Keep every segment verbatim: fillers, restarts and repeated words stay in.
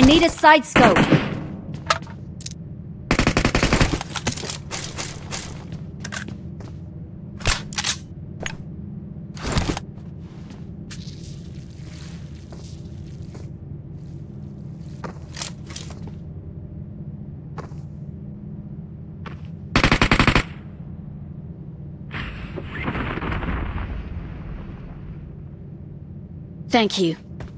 Need a side scope. Thank you.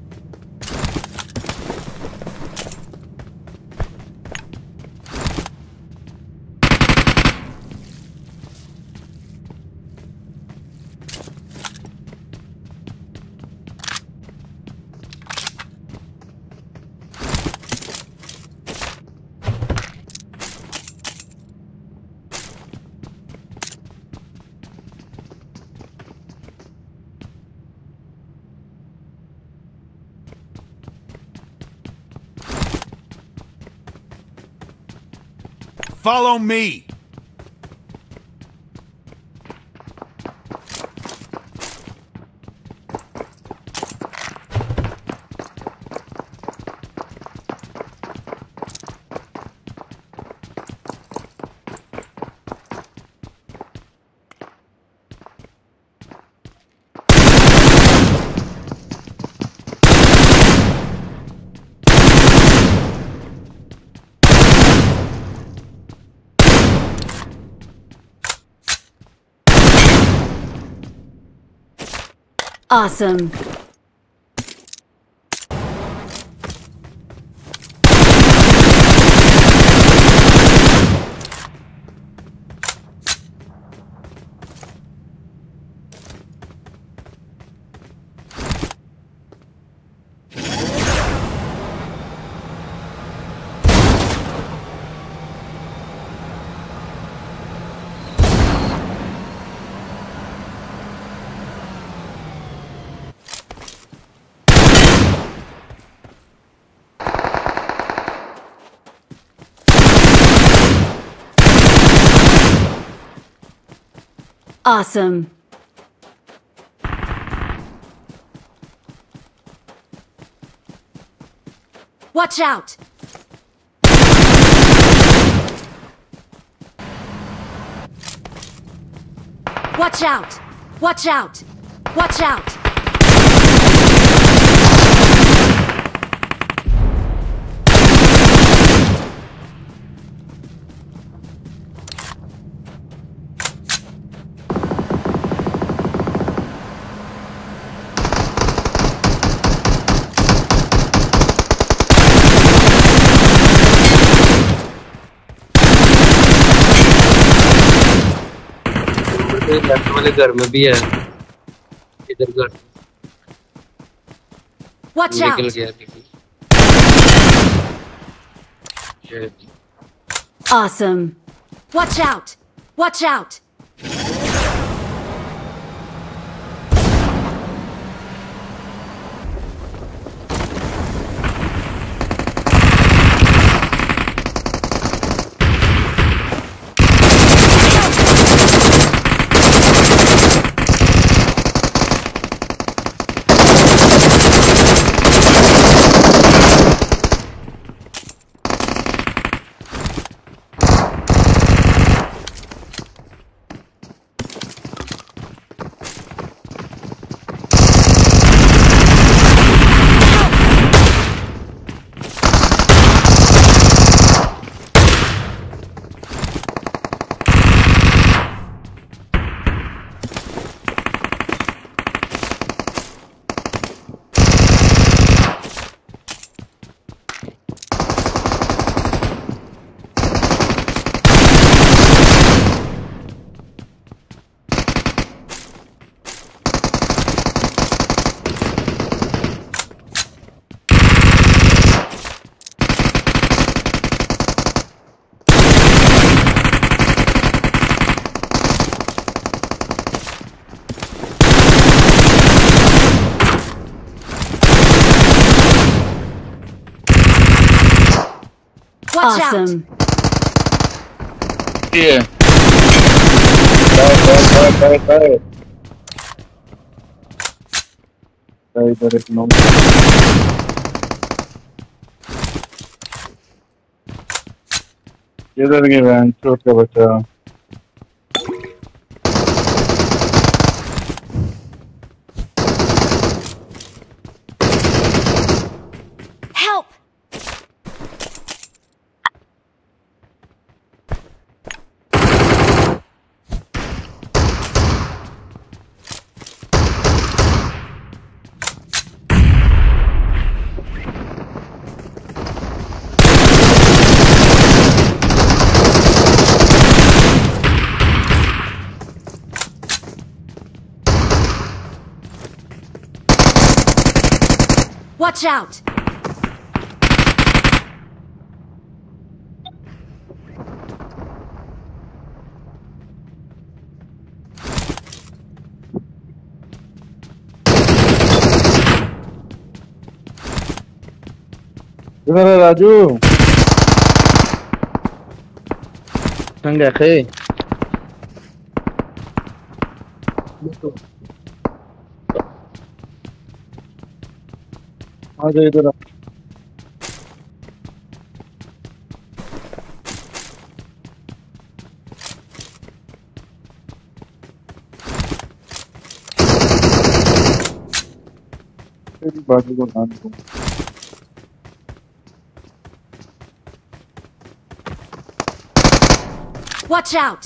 Follow me! Awesome. Awesome. Watch out! Watch out! Watch out! Watch out! Left वाले घर में भी है इधर घर Watch निकल out! गया लेकिन ये Awesome. Watch out! Watch out! Watch Awesome. out! Yeah. Bye, bye, bye, bye, bye. Bye, bye, no. किधर गए वैन छोट का बच्चा? Help! Watch out! किधर है राजू? संग है आ जाओ इधर। तेरी बाजू को नाम दो। Watch out!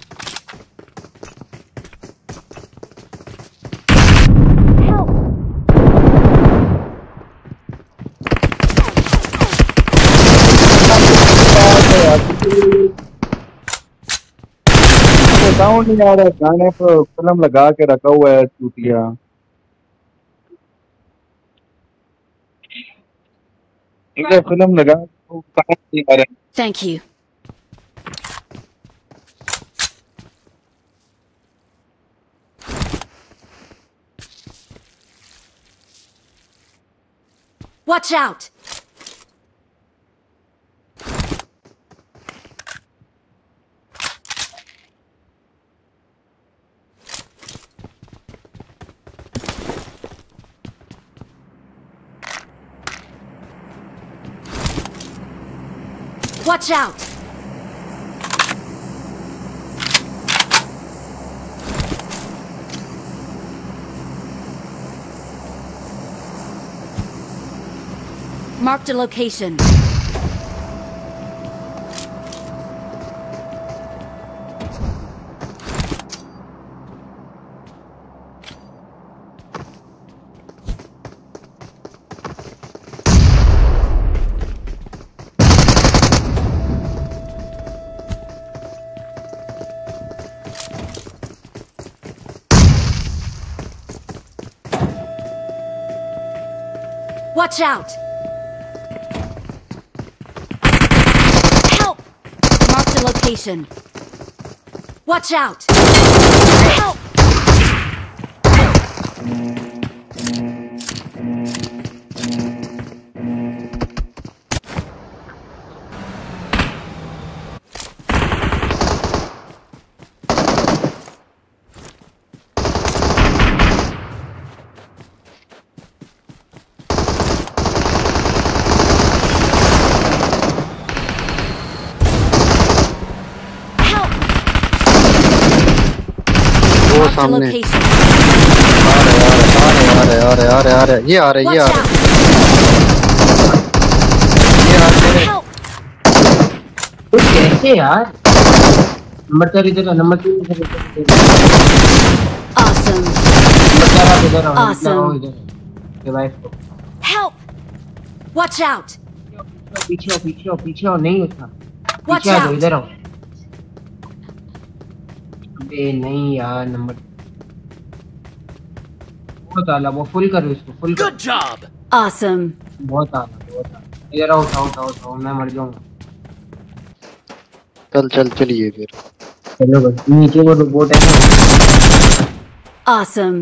साउंड नहीं आ रहा है, गाने पर फिल्म लगा के रखा हुआ है चूतिया। इधर फिल्म लगा तो कहाँ नहीं आ रहा है। Thank you. Watch out! Watch out! Marked a location. Watch out! Help! Marked a location. Watch out! Help! वो Marked a सामने location. आ रहे आ रहे आ रहे आ रहे आ रहे आ रहे ये आ रहे ये Watch आ out! रहे ये आ रहे Help! तो कैसे यार? नंबर चार इधर है, नंबर तीन इधर है, Awesome! नंबर चार आप इधर आओ, Awesome. आओ इधर डिवाइस को Help! Watch out! पीछे आओ पीछे आओ पीछे आओ नहीं होता Watch पीछे आ जाओ out! इधर आओ। अबे नहीं यार नंबर बहुत आला वो फुल करो इसको फुल कर। Good job. Awesome! बहुत आला बहुत आला इधर आओ उठाओ उठाओ उठाओ मैं मर जाऊंगा। चल चल चलिए फिर चलो बस नीचे वो रोबोट है ना। Awesome!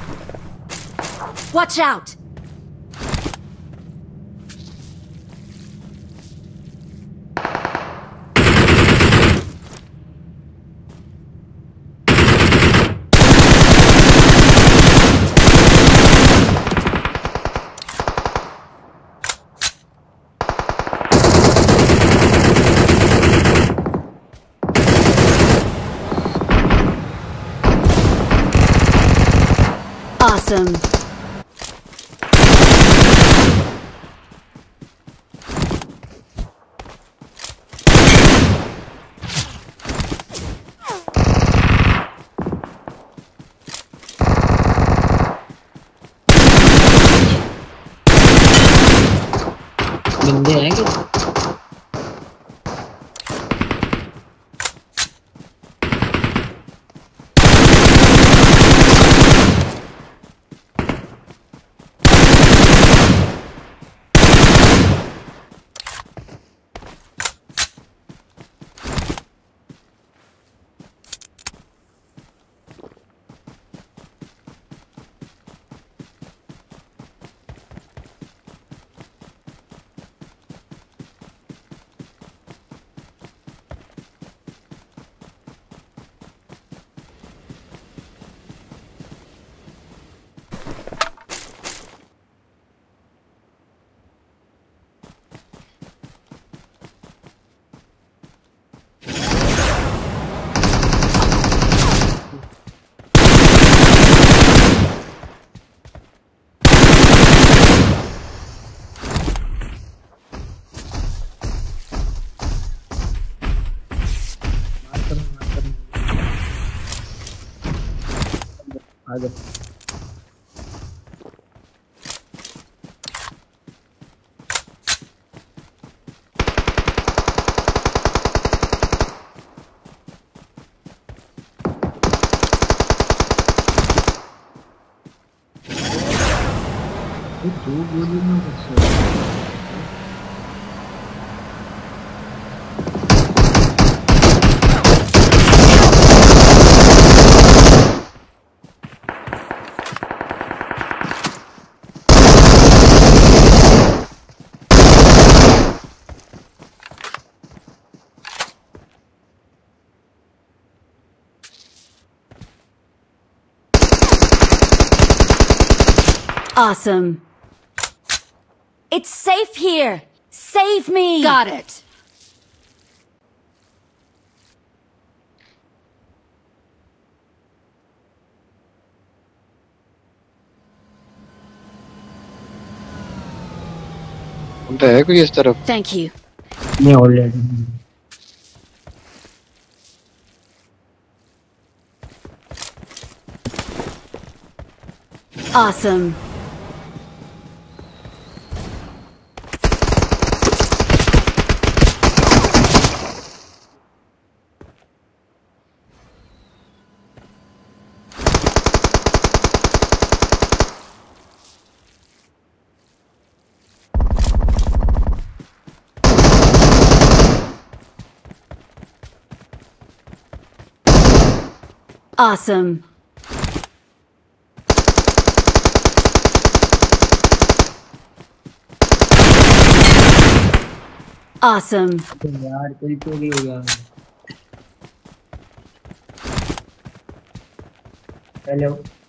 Watch out! Awesome. बंदे हैं क्या? आगे दो गोली में बचा। Awesome. It's safe here. Save me. Got it. उनका है कोई इस तरफ? Thank you. मैं ऑलरेडी Awesome. Awesome. Awesome. यार कोई चोरी हो गया। हेलो